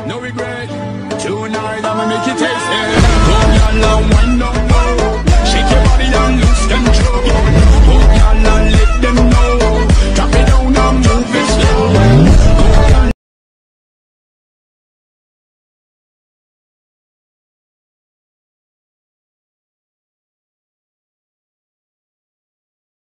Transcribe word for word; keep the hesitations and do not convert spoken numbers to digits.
No regret. Tonight I'ma make you taste it. Come down long